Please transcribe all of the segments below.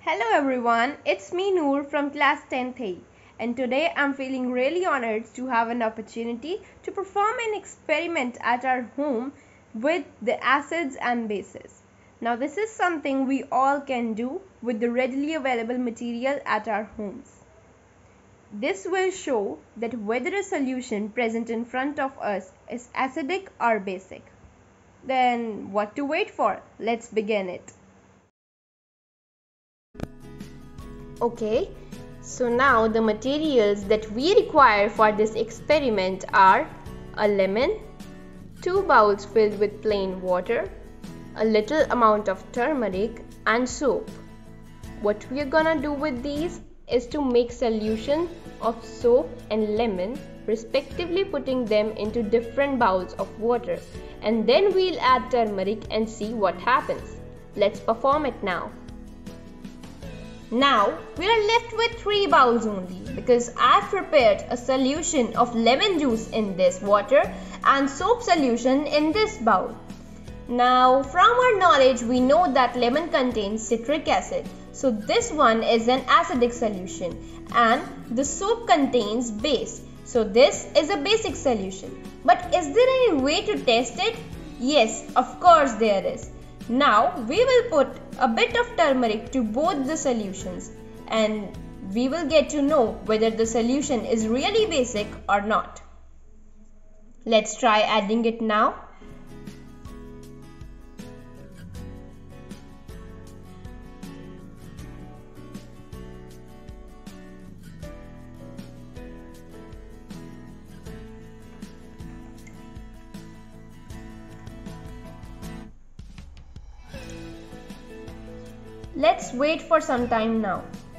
Hello everyone, it's me Noor from class 10th A, and today I'm feeling really honored to have an opportunity to perform an experiment at our home with the acids and bases. Now this is something we all can do with the readily available material at our homes. This will show that whether a solution present in front of us is acidic or basic. Then what to wait for? Let's begin it. Okay, so now the materials that we require for this experiment are a lemon, 2 bowls filled with plain water, a little amount of turmeric and soap. What we are gonna do with these is to make solution of soap and lemon, respectively putting them into different bowls of water, and then we'll add turmeric and see what happens. Let's perform it now. Now we are left with 3 bowls only because I've prepared a solution of lemon juice in this water and soap solution in this bowl. Now from our knowledge we know that lemon contains citric acid, so this one is an acidic solution, and the soap contains base, so this is a basic solution. But is there any way to test it? Yes, of course there is. Now we will put a bit of turmeric to both the solutions and we will get to know whether the solution is really basic or not. Let's try adding it now. Let's wait for some time now.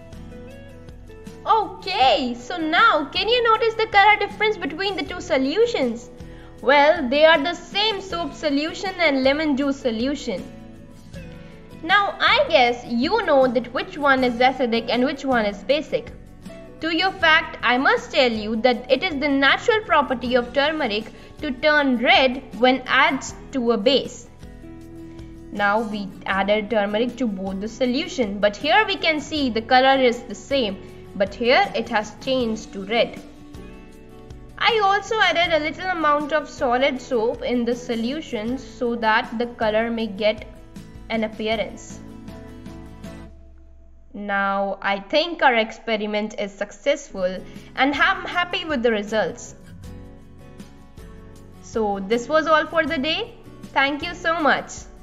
Okay, so now can you notice the color difference between the two solutions? Well, they are the same soap solution and lemon juice solution. Now I guess you know that which one is acidic and which one is basic. To your fact, I must tell you that it is the natural property of turmeric to turn red when added to a base. Now we added turmeric to both the solution, but here we can see the color is the same, but here it has changed to red. I also added a little amount of solid soap in the solution so that the color may get an appearance. Now I think our experiment is successful and I'm happy with the results. So this was all for the day. Thank you so much.